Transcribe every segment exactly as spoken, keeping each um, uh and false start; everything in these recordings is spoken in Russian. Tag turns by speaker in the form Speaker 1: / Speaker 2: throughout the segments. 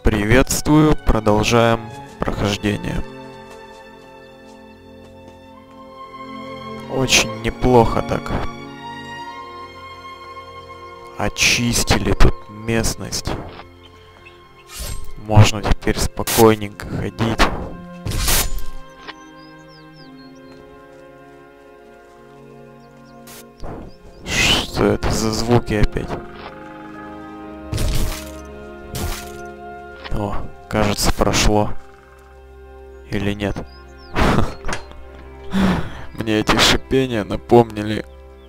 Speaker 1: Приветствую, продолжаем прохождение. Очень неплохо так. Очистили тут местность. Можно теперь спокойненько ходить. Что это за звуки опять? О, кажется, прошло. Или нет? Мне эти шипения напомнили.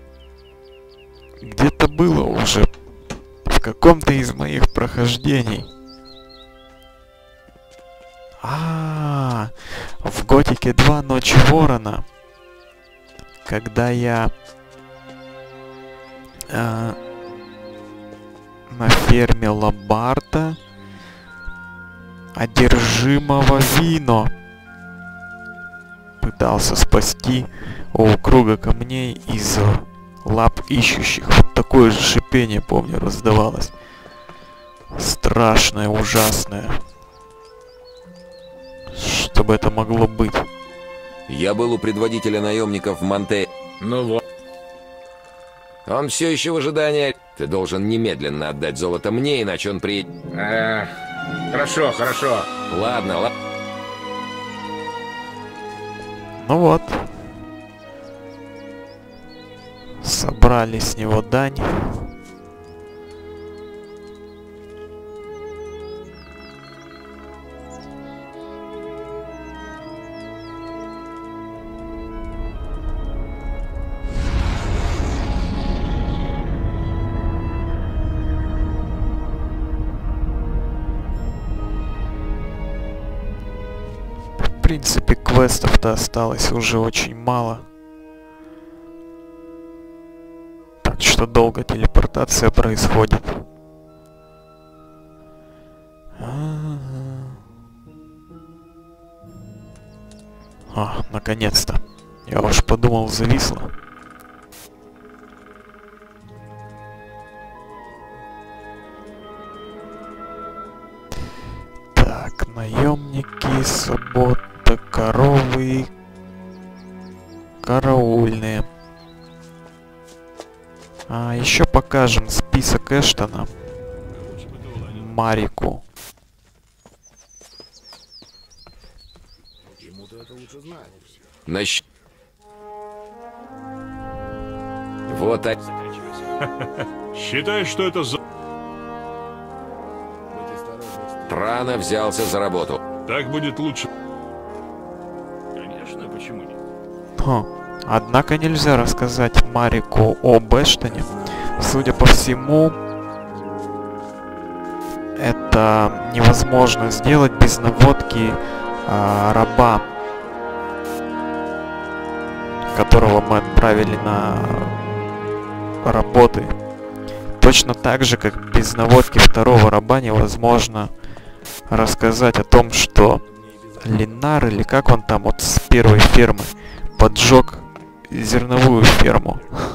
Speaker 1: Где-то было уже в каком-то из моих прохождений. А, в Готике два Ночь Ворона. Когда я э, на ферме Лабарта одержимого Вино пытался спасти у круга камней из лап ищущих. Вот такое же шипение, помню, раздавалось. Страшное, ужасное. Что бы это могло быть?
Speaker 2: Я был у предводителя наемников в Монте.
Speaker 3: Ну вот.
Speaker 2: Он все еще в ожидании. Ты должен немедленно отдать золото мне, иначе он приедет.
Speaker 3: Э, хорошо, хорошо.
Speaker 2: Ладно, ладно.
Speaker 1: Ну вот. Собрали с него дань. В принципе, квестов-то осталось уже очень мало. Так что долго телепортация происходит. А, наконец-то. Я уж подумал, зависло. Так, наемники, суббота, коровы, караульные. А, еще покажем список Эштона. Марику.
Speaker 2: Нащ... Вот а...
Speaker 3: Считай, что это за...
Speaker 2: Трана взялся за работу.
Speaker 3: Так будет лучше. Конечно, почему нет?
Speaker 1: Хм. Однако нельзя рассказать Марику об Эштоне. Судя по всему, это невозможно сделать без наводки а, раба, которого мы отправили на работы. Точно так же, как без наводки второго раба невозможно рассказать о том, что Линар, или как он там, вот с первой фермы, поджег зерновую ферму.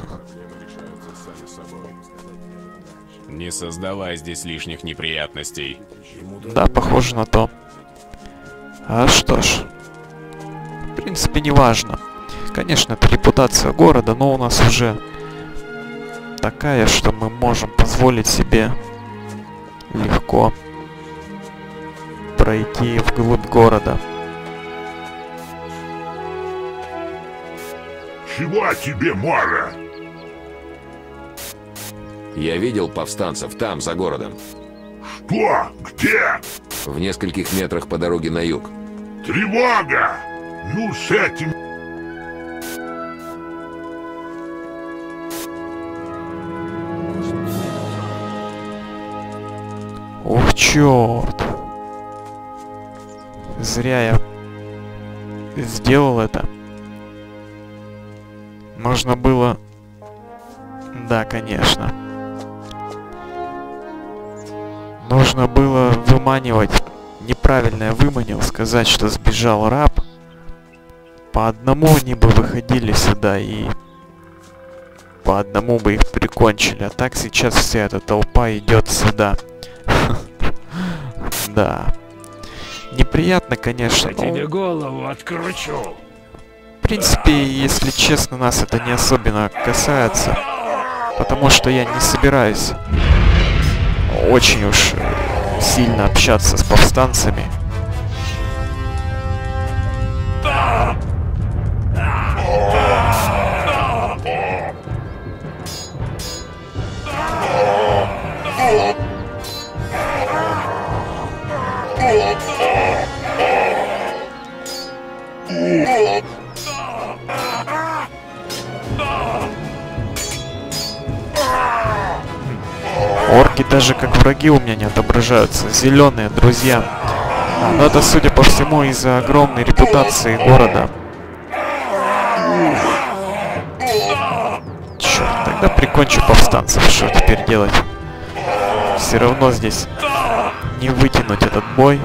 Speaker 4: Не создавай здесь лишних неприятностей.
Speaker 1: Да, похоже на то. А что ж, в принципе, не важно. Конечно, это репутация города, но у нас уже такая, что мы можем позволить себе легко пройти вглубь города.
Speaker 5: Чего тебе, Мора?
Speaker 2: Я видел повстанцев там, за городом.
Speaker 5: Что? Где?
Speaker 2: В нескольких метрах по дороге на юг.
Speaker 5: Тревога! Ну, с этим...
Speaker 1: Ух, черт! Зря я сделал это. Нужно было... Да, конечно. Нужно было выманивать. Неправильно я выманил. Сказать, что сбежал раб. По одному они бы выходили сюда и... По одному бы их прикончили. А так сейчас вся эта толпа идет сюда. Да. Неприятно, конечно,
Speaker 6: Я тебе
Speaker 1: но...
Speaker 6: голову откручу.
Speaker 1: В принципе, если честно, нас это не особенно касается. Потому что я не собираюсь очень уж сильно общаться с повстанцами. Орки даже как враги у меня не отображаются. Зеленые друзья. Но это, судя по всему, из-за огромной репутации города. Черт, тогда прикончу повстанцев. Что теперь делать? Все равно здесь не вытянуть этот бой.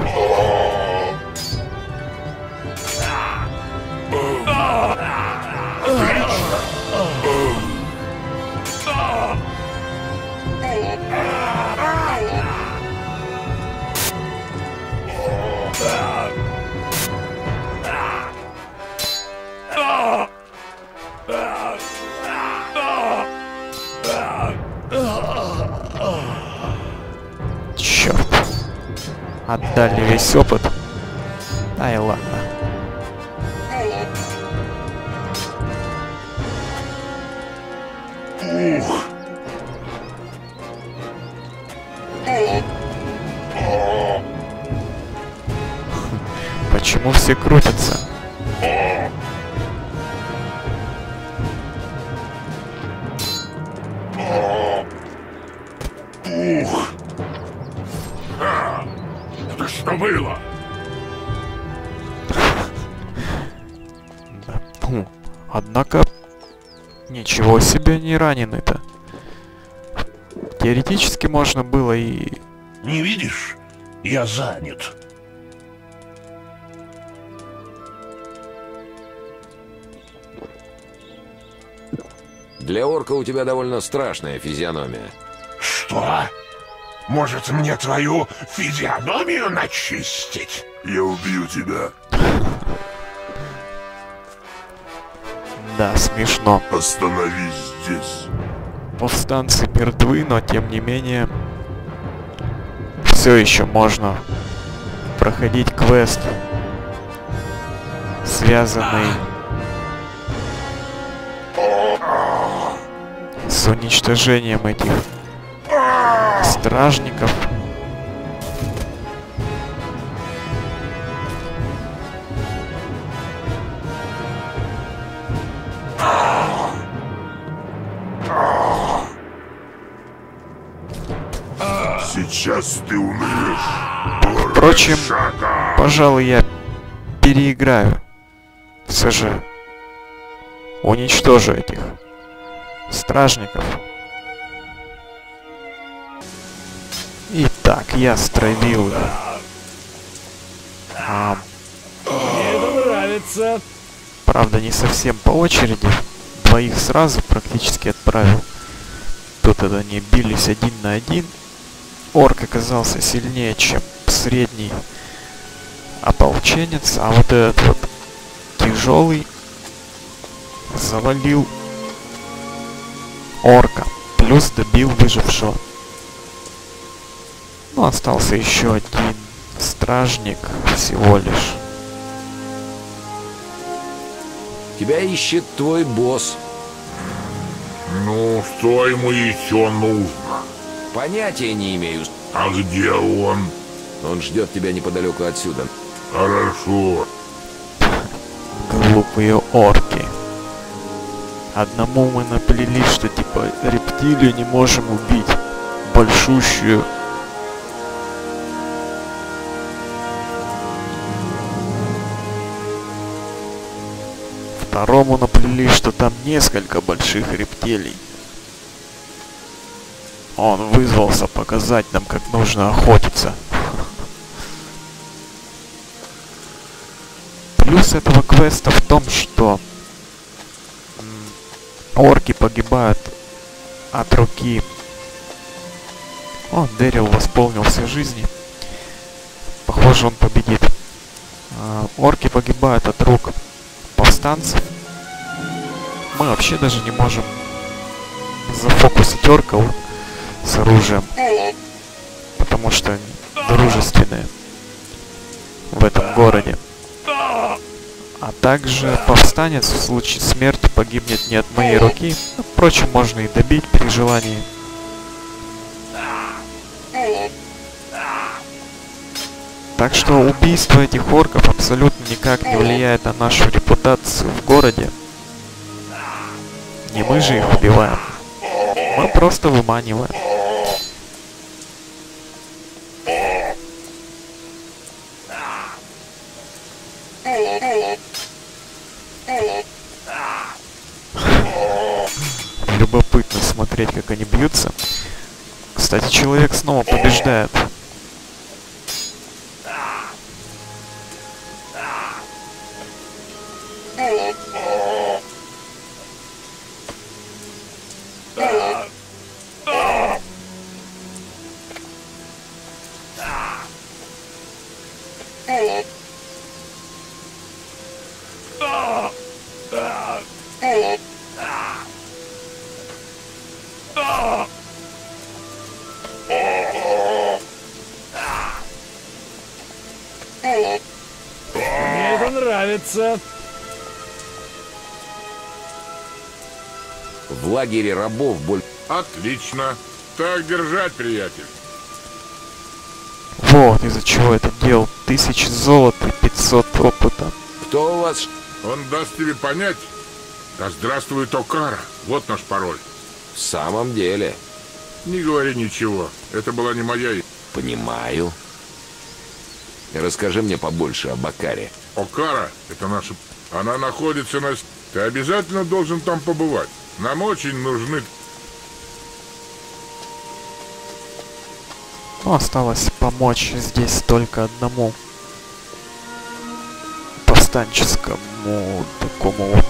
Speaker 1: Черт. Отдали весь опыт. Ай, ладно.
Speaker 5: Ух!
Speaker 1: Почему все крутятся?
Speaker 5: Ух! А, это что было?
Speaker 1: Да. Фу. Однако, ничего себе не раненый-то. Теоретически можно было и...
Speaker 5: Не видишь? Я занят.
Speaker 2: Для орка у тебя довольно страшная физиономия.
Speaker 5: Что? Может, мне твою физиономию начистить? Я убью тебя.
Speaker 1: Да, смешно.
Speaker 5: Остановись здесь.
Speaker 1: Повстанцы мертвы, но тем не менее... Все еще можно проходить квест, связанный с уничтожением этих стражников.
Speaker 5: Сейчас ты умрешь.
Speaker 1: Впрочем,
Speaker 5: Шага.
Speaker 1: пожалуй, я переиграю. Все же уничтожу этих стражников. Итак, я стравил их. А,
Speaker 6: Мне это нравится.
Speaker 1: правда, не совсем по очереди. Двоих сразу практически отправил. Тут это они бились один на один. Орк оказался сильнее, чем средний ополченец, а вот этот вот тяжелый завалил орка, плюс добил выжившего. Ну, остался еще один стражник всего лишь.
Speaker 2: Тебя ищет твой босс.
Speaker 5: Ну, что ему еще нужно?
Speaker 2: Понятия не имею.
Speaker 5: А где он?
Speaker 2: Он ждет тебя неподалеку отсюда.
Speaker 5: Хорошо.
Speaker 1: Глупые орки. Одному мы наплели, что типа рептилию не можем убить. Большущую. Второму наплели, что там несколько больших рептилий. Он вызвался показать нам, как нужно охотиться. Плюс этого квеста в том, что орки погибают от руки. О, Дэрил восполнил все жизни. кого же он победит. А, орки погибают от рук повстанцев. Мы вообще даже не можем зафокусить орков с оружием, потому что они дружественные в этом городе. А также повстанец в случае смерти погибнет не от моей руки. Впрочем, можно и добить при желании. Так что убийство этих орков абсолютно никак не влияет на нашу репутацию в городе. Не мы же их убиваем. Мы просто выманиваем. Любопытно смотреть, как они бьются. Кстати, человек снова побеждает.
Speaker 6: Мне это нравится.
Speaker 2: В лагере рабов боль...
Speaker 3: Отлично. Так держать, приятель.
Speaker 1: Вот из-за чего это делал. Тысячи золота и пятьсот опыта.
Speaker 2: Кто у вас?
Speaker 3: Он даст тебе понять. Да здравствует Окара. Вот наш пароль.
Speaker 2: В самом деле.
Speaker 3: Не говори ничего. Это была не моя... и-
Speaker 2: Понимаю. Расскажи мне побольше об Окаре.
Speaker 3: Окара — это наша... Она находится на... с- Ты обязательно должен там побывать. Нам очень нужны...
Speaker 1: Ну, осталось помочь здесь только одному повстанческому такому вот,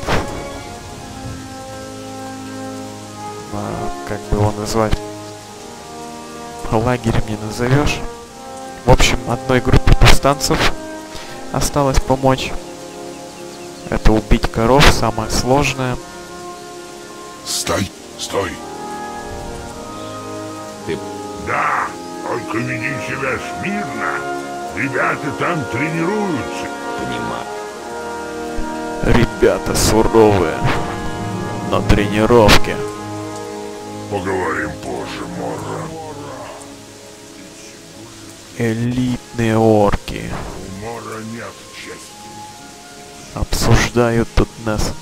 Speaker 1: а, как бы его назвать, лагерем не назовешь. В общем, одной группе повстанцев осталось помочь. Это убить коров, самое сложное.
Speaker 5: Стой, стой.
Speaker 2: Ты...
Speaker 5: Да, только веди себя смирно. Ребята там тренируются.
Speaker 2: Понимаю.
Speaker 1: Ребята суровые на тренировке.
Speaker 5: Поговорим позже, Морра.
Speaker 1: Элитные орки
Speaker 5: У Морра нет чести.
Speaker 1: обсуждают тут нас.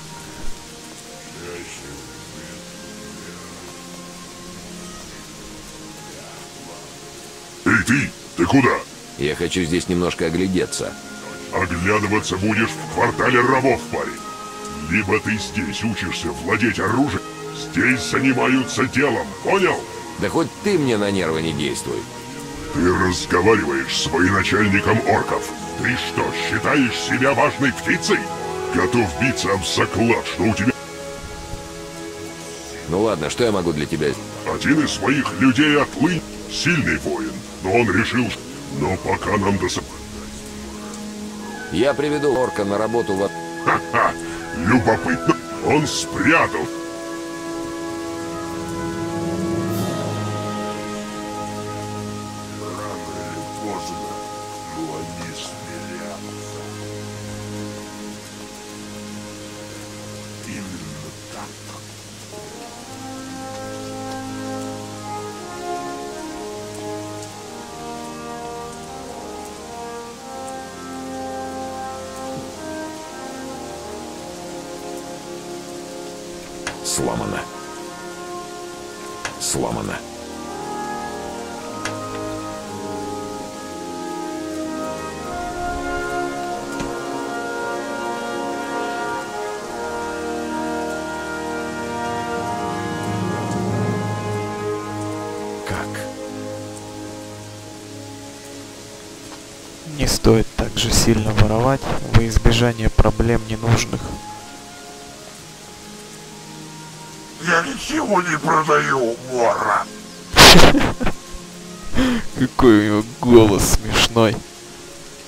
Speaker 5: Эй, ты, ты куда?
Speaker 2: Я хочу здесь немножко оглядеться.
Speaker 5: Оглядываться будешь в квартале рабов, парень. Либо ты здесь учишься владеть оружием, здесь занимаются делом, понял?
Speaker 2: Да хоть ты мне на нервы не действуй.
Speaker 5: Ты разговариваешь с военачальником орков. Ты что, считаешь себя важной птицей? Готов биться об заклад, что у тебя
Speaker 2: Ну ладно, что я могу для тебя...
Speaker 5: один из своих людей отлынь. Сильный воин, но он решил, что... Но пока нам до...
Speaker 2: Я приведу орка на работу в...
Speaker 5: Ха-ха! Любопытно. Он спрятал. Рано или поздно, но они смирятся. Именно так.
Speaker 2: Сломано. Сломано. Как?
Speaker 1: Не стоит так же сильно воровать во избежание проблем ненужных.
Speaker 5: Я ничего не продаю, Мора.
Speaker 1: Какой у него голос смешной.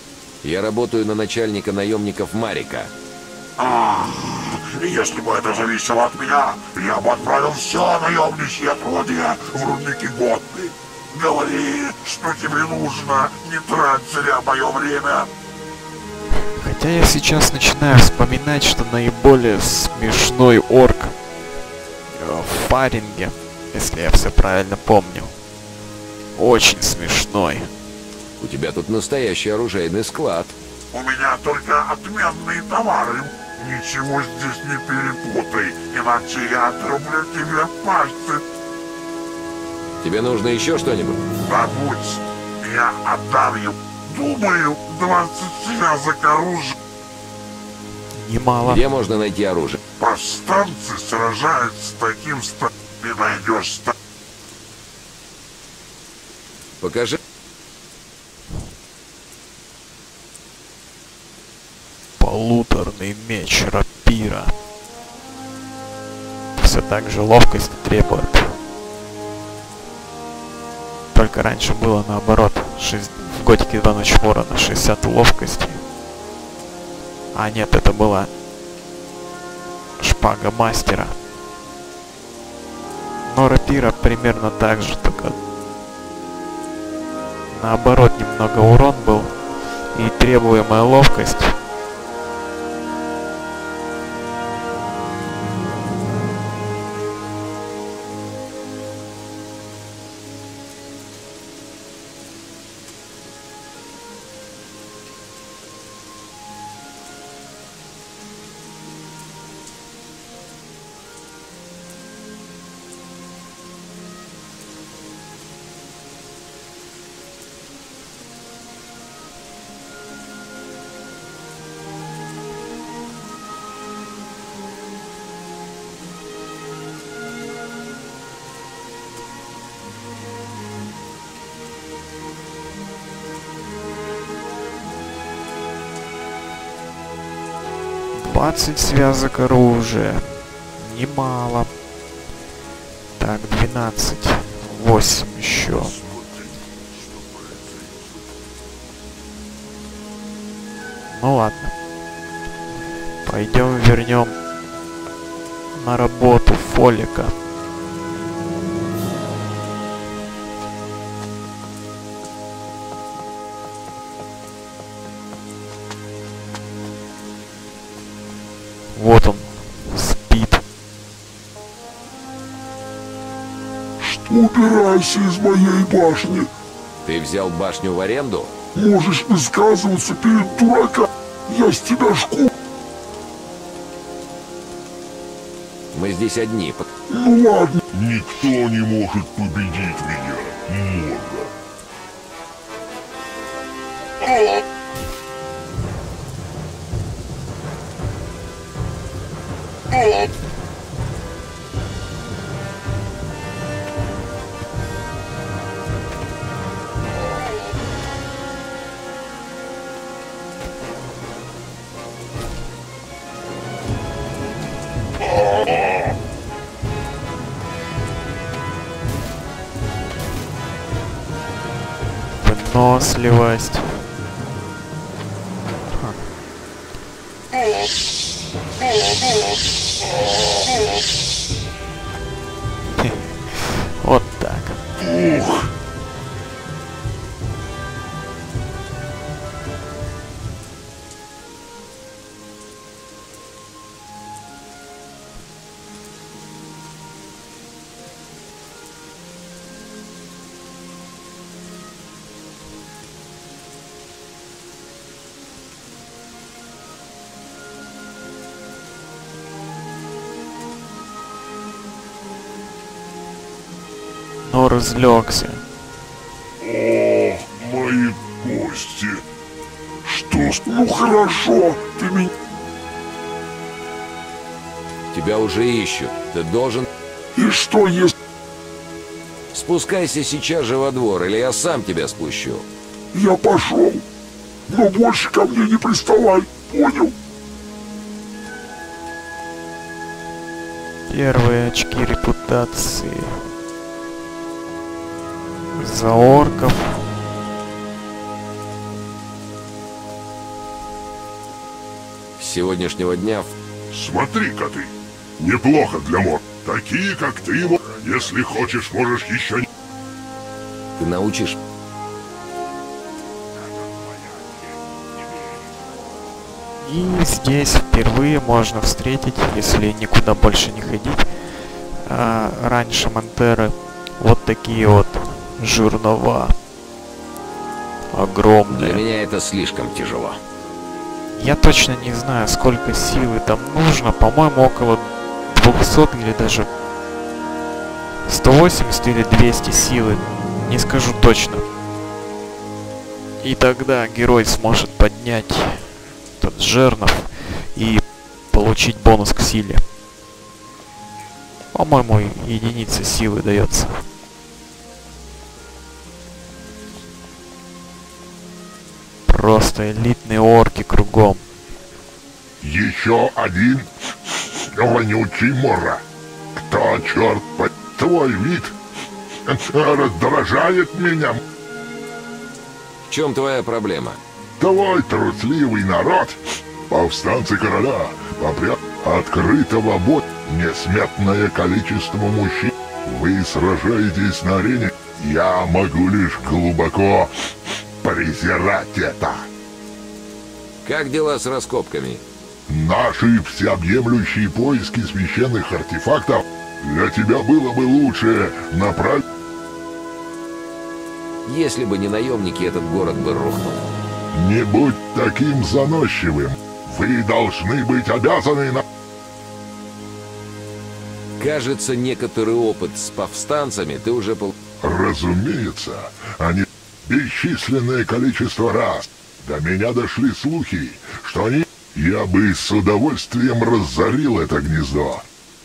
Speaker 2: Я работаю на начальника наемников Марика.
Speaker 5: Ах, если бы это зависело от меня, я бы отправил все наемничьи отродья в рудники Готты. Говори, что тебе нужно, не трать зря мое время.
Speaker 1: Хотя я сейчас начинаю вспоминать, что наиболее смешной орк в Фаринге, если я все правильно помню. Очень смешной.
Speaker 2: У тебя тут настоящий оружейный склад.
Speaker 5: У меня только отменные товары. Ничего здесь не перепутай, иначе я отрублю тебе пальцы.
Speaker 2: Тебе нужно еще что-нибудь?
Speaker 5: Забудь, я отдам ему, думаю, двадцать связок оружия.
Speaker 1: Немало.
Speaker 2: Где можно найти оружие?
Speaker 5: Повстанцы сражаются с таким ста... Ты найдешь ста...
Speaker 2: Покажи.
Speaker 1: Полуторный меч рапира. Все так же ловкость требует. Только раньше было наоборот. шесть... В Готике два Ночь Ворона шестьдесят ловкости. А нет, это была шпага мастера. Но рапира примерно так же, только наоборот немного урон был и требуемая ловкость. двадцать связок оружия. Немало. Так, двенадцать. восемь еще. Ну ладно. Пойдем вернем на работу Фолика. Вот он, спит.
Speaker 5: Что убирайся из моей башни?
Speaker 2: Ты взял башню в аренду?
Speaker 5: Можешь высказываться перед дураком. Я с тебя шкуру.
Speaker 2: Мы здесь одни.
Speaker 5: Ну ладно. Никто не может победить меня. Морда.
Speaker 1: Выносливость. Вот так.
Speaker 5: Ух.
Speaker 1: Но разлегся.
Speaker 5: О, мои гости. Что ж, ну хорошо, ты меня...
Speaker 2: Тебя уже ищут. Ты должен...
Speaker 5: И что если...
Speaker 2: Спускайся сейчас же во двор, или я сам тебя спущу.
Speaker 5: Я пошел, но больше ко мне не приставай, понял?
Speaker 1: Первые очки репутации. За орков.
Speaker 2: сегодняшнего дня...
Speaker 5: Смотри-ка ты. Неплохо для мор. Такие, как ты, мор. Если хочешь, можешь еще... не-
Speaker 2: Ты научишь...
Speaker 1: И здесь впервые можно встретить, если никуда больше не ходить, а, раньше Монтеры, вот такие вот жернова. Огромные.
Speaker 2: Для меня это слишком тяжело.
Speaker 1: Я точно не знаю, сколько силы там нужно. По-моему, около двухсот или даже сто восемьдесят или двести силы. Не скажу точно. И тогда герой сможет поднять этот жернов и получить бонус к силе. По-моему, единица силы дается. Просто элитные орки кругом.
Speaker 5: Еще один вонючий мора. Кто, черт, по... твой вид раздражает меня.
Speaker 2: В чем твоя проблема?
Speaker 5: Твой трусливый народ, повстанцы короля, попря... открытого боя, несметное количество мужчин. Вы сражаетесь на арене. Я могу лишь глубоко презирать это.
Speaker 2: Как дела с раскопками?
Speaker 5: Наши всеобъемлющие поиски священных артефактов для тебя было бы лучше направить...
Speaker 2: Если бы не наемники, этот город бы рухнул.
Speaker 5: Не будь таким заносчивым. Вы должны быть обязаны на...
Speaker 2: Кажется, некоторый опыт с повстанцами ты уже был...
Speaker 5: Разумеется, они... Бесчисленное количество раз. До меня дошли слухи, что они... Я бы с удовольствием разорил это гнездо.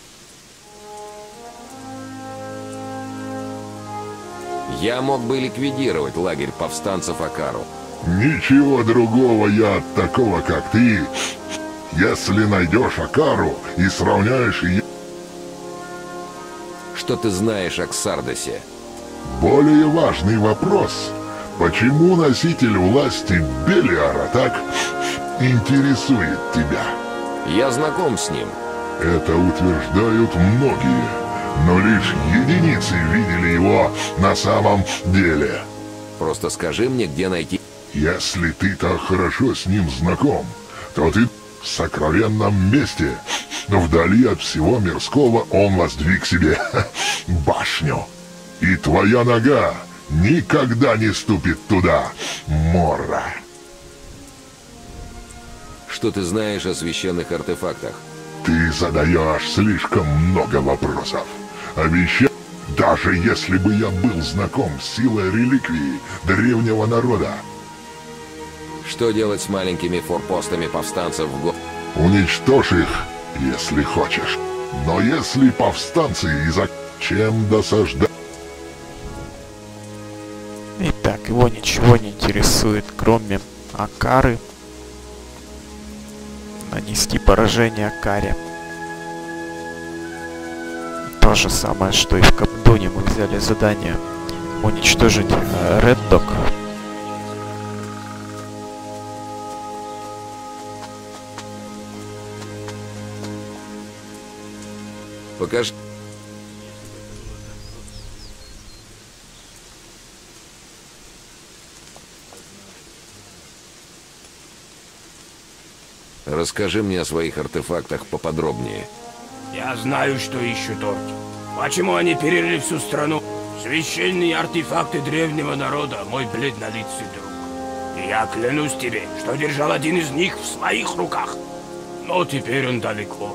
Speaker 2: Я мог бы ликвидировать лагерь повстанцев Акару.
Speaker 5: Ничего другого я от такого, как ты. Если найдешь Акару и сравняешь ее...
Speaker 2: Что ты знаешь о Ксардосе?
Speaker 5: Более важный вопрос. Почему носитель власти Белиара так интересует тебя?
Speaker 2: Я знаком с ним.
Speaker 5: Это утверждают многие, но лишь единицы видели его на самом деле.
Speaker 2: Просто скажи мне, где найти...
Speaker 5: Если ты так хорошо с ним знаком, то ты в сокровенном месте, вдали от всего мирского, он воздвиг себе башню. И твоя нога никогда не ступит туда, Мора.
Speaker 2: Что ты знаешь о священных артефактах?
Speaker 5: Ты задаешь слишком много вопросов. Обещаю, даже если бы я был знаком с силой реликвии древнего народа.
Speaker 2: Что делать с маленькими форпостами повстанцев в го...
Speaker 5: Уничтожь их, если хочешь. Но если повстанцы из-за... Чем досаждать?
Speaker 1: Итак, его ничего не интересует, кроме Акары. Нанести поражение Акаре. То же самое, что и в Капдуне мы взяли задание уничтожить э, Ред Дог.
Speaker 2: Покажи... Расскажи мне о своих артефактах поподробнее.
Speaker 6: Я знаю, что ищут орки. Почему они перерыли всю страну? Священные артефакты древнего народа, мой бледнолицый друг. И я клянусь тебе, что держал один из них в своих руках. Но теперь он далеко.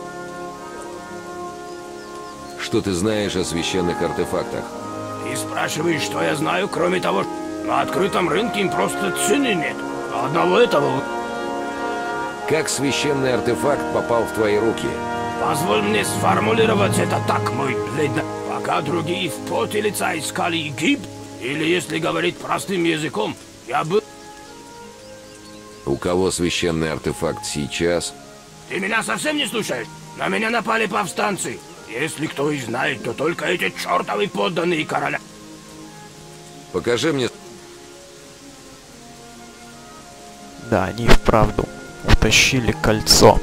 Speaker 2: Что ты знаешь о священных артефактах?
Speaker 6: Ты спрашиваешь, что я знаю, кроме того, что на открытом рынке им просто цены нет. Одного этого...
Speaker 2: Как священный артефакт попал в твои руки?
Speaker 6: Позволь мне сформулировать это так, мой бледно... Пока другие в поте лица искали Египет, или, если говорить простым языком, я был...
Speaker 2: У кого священный артефакт сейчас?
Speaker 6: Ты меня совсем не слушаешь? На меня напали повстанцы. Если кто и знает, то только эти чертовы подданные короля.
Speaker 2: Покажи мне...
Speaker 1: Да, они вправду утащили кольцо.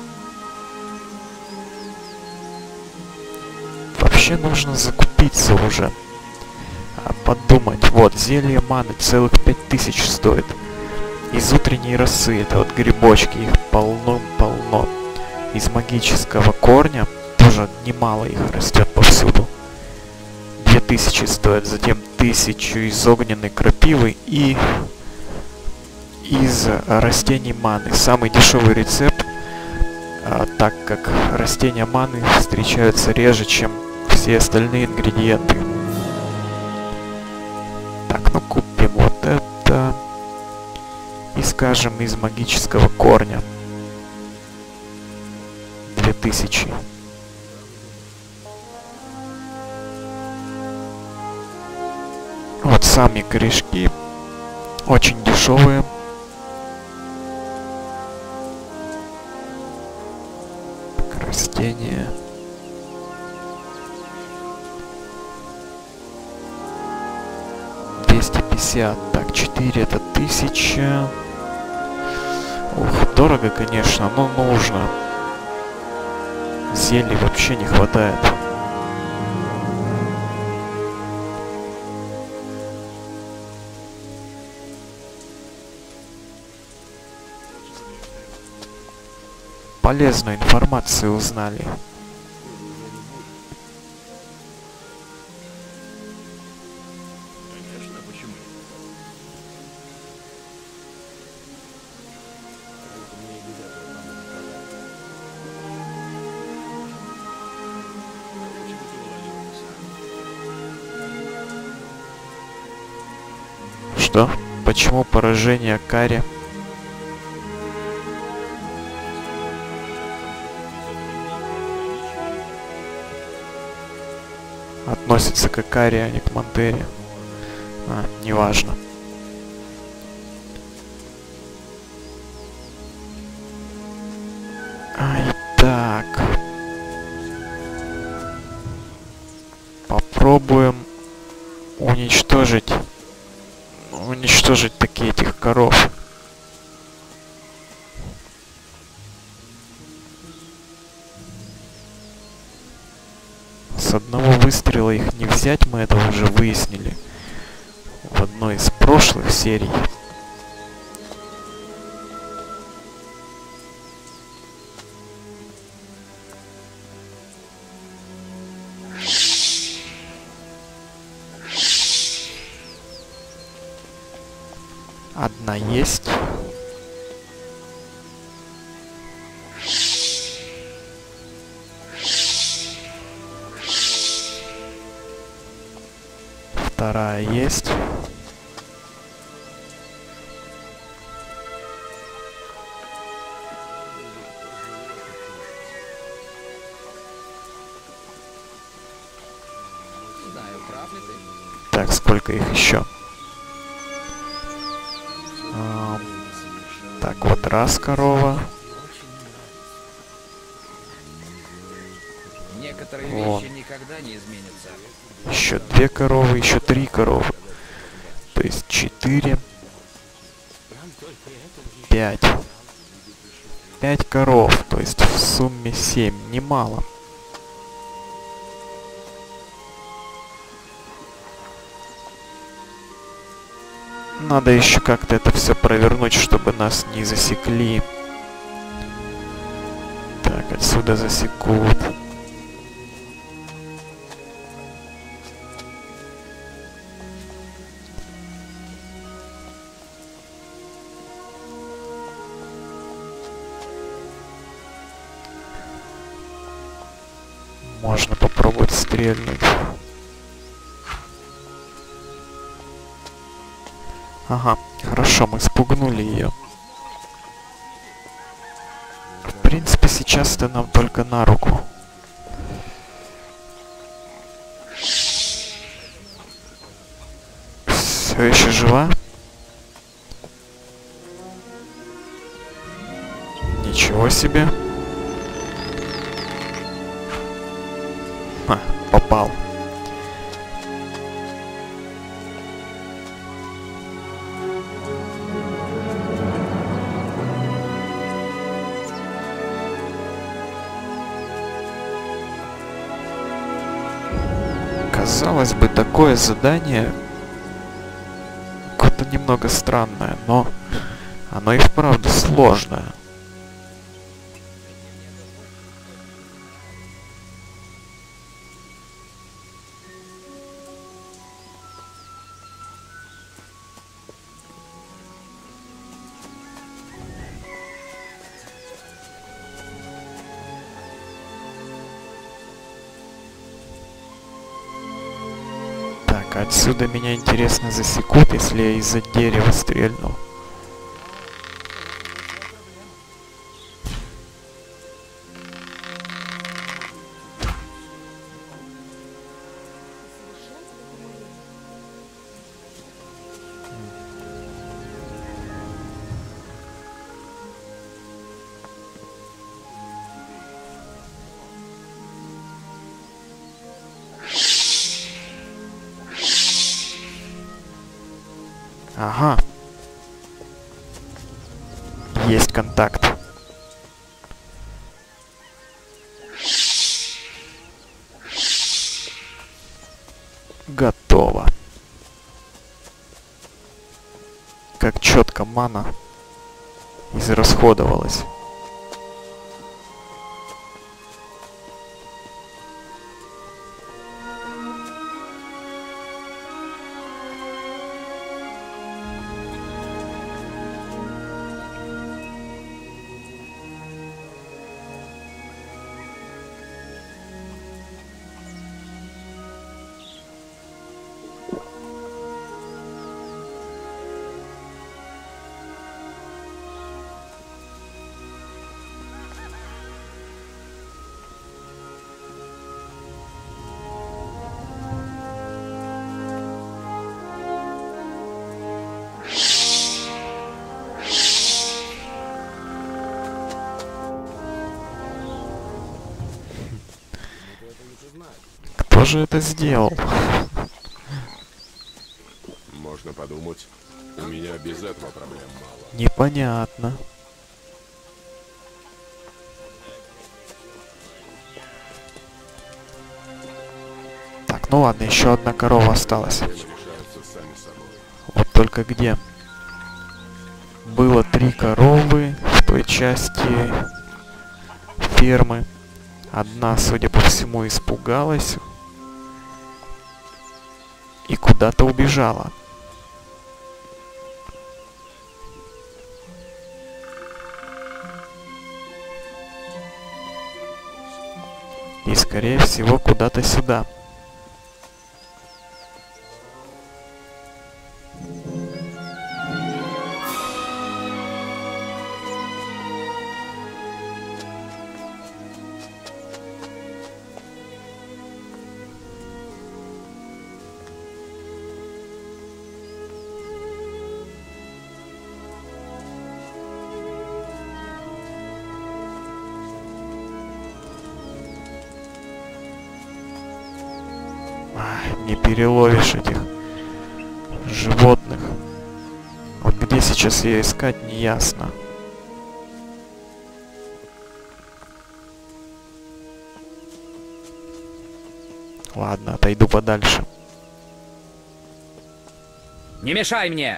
Speaker 1: Вообще нужно закупиться уже. А подумать. Вот, зелье маны целых пять тысяч стоит. Из утренней росы, это вот грибочки, их полно-полно. Из магического корня тоже немало их растет повсюду. Две тысячи стоит, затем тысячу из огненной крапивы и из растений маны. Самый дешевый рецепт, а, так как растения маны встречаются реже, чем все остальные ингредиенты. Так, ну купим вот это. И скажем, из магического корня. Две тысячи. Вот сами корешки. Очень дешевые. Так, растения. двести пятьдесят. Так, четыре это тысяча. Ух, дорого, конечно, но нужно. Зелий вообще не хватает. Полезную информацию узнали. Что? Почему поражение карри относится к карри, а не к Монтере? А, неважно. Ай, так. Попробуем уничтожить уничтожить такие этих коров. С одного выстрела их не взять, мы это уже выяснили в одной из прошлых серий. Одна есть. Вторая есть. Так, сколько их еще? Так, вот раз корова.
Speaker 7: Некоторые
Speaker 1: Вон.
Speaker 7: вещи никогда не изменятся.
Speaker 1: Еще две коровы, еще три коровы. То есть четыре. Пять. Пять коров. То есть в сумме семь. Немало. Надо еще как-то это все провернуть, чтобы нас не засекли. Так, отсюда засекут. Можно попробовать стрельнуть. Ага, хорошо, мы спугнули ее. В принципе, сейчас это нам только на руку. Все еще жива? Ничего себе. Ха, попал. Казалось бы, такое задание какое-то немного странное, но оно и вправду сложное. Отсюда меня, интересно, засекут, если я из-за дерева стрельну. Ага. Есть контакт. Готово. Как четко мана израсходовалась. Кто же это сделал?
Speaker 7: Можно подумать, у меня без этого проблем мало.
Speaker 1: Непонятно. Так, ну ладно, еще одна корова осталась. Вот только где? Было три коровы в той части фермы. Одна, судя по всему, испугалась и куда-то убежала. И, скорее всего, куда-то сюда. Не переловишь этих животных. Вот где сейчас ее искать, не ясно. Ладно, отойду подальше.
Speaker 8: Не мешай мне!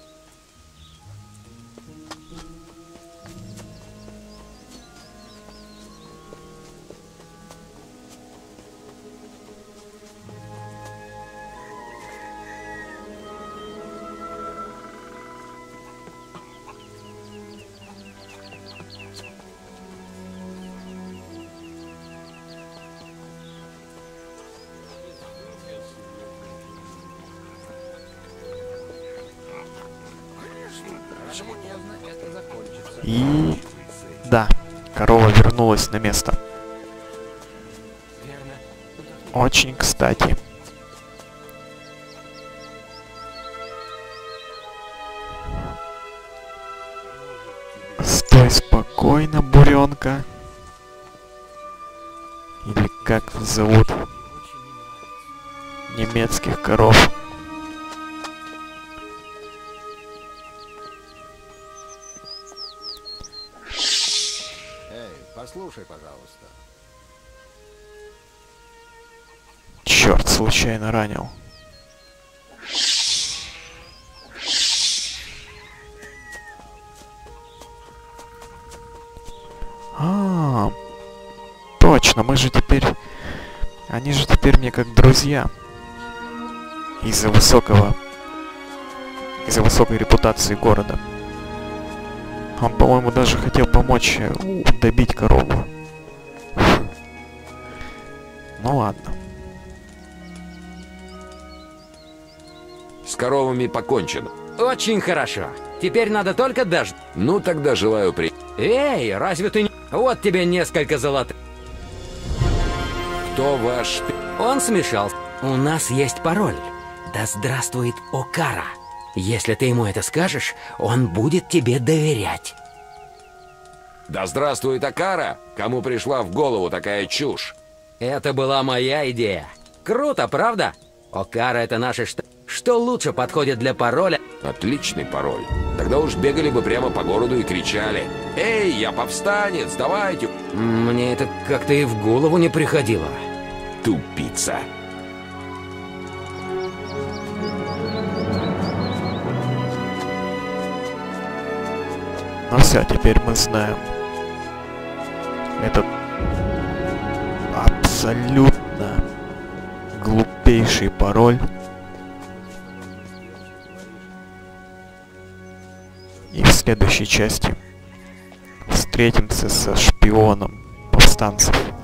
Speaker 1: И... да, корова вернулась на место. Очень кстати. Стой спокойно, буренка. Или как зовут немецких коров.
Speaker 9: Эй, послушай, пожалуйста.
Speaker 1: Черт, случайно ранил. А, точно, мы же теперь... Они же теперь мне как друзья. Из-за высокого... Из-за высокой репутации города. Он, по-моему, даже хотел помочь э, добить корову. Ну ладно.
Speaker 2: С коровами покончено.
Speaker 8: Очень хорошо. Теперь надо только дождь.
Speaker 2: Ну, тогда желаю при...
Speaker 8: Эй, разве ты не... Вот тебе несколько золотых.
Speaker 2: Кто ваш...
Speaker 8: Он смешался. У нас есть пароль. Да здравствует Окара. Если ты ему это скажешь, он будет тебе доверять.
Speaker 2: Да здравствует Окара! Кому пришла в голову такая чушь?
Speaker 8: Это была моя идея. Круто, правда? Окара — это наше что... Что лучше подходит для пароля?
Speaker 2: Отличный пароль. Тогда уж бегали бы прямо по городу и кричали: «Эй, я повстанец, давайте!»
Speaker 8: Мне это как-то и в голову не приходило.
Speaker 2: Тупица.
Speaker 1: Ну все, теперь мы знаем этот абсолютно глупейший пароль. И в следующей части встретимся со шпионом повстанцев.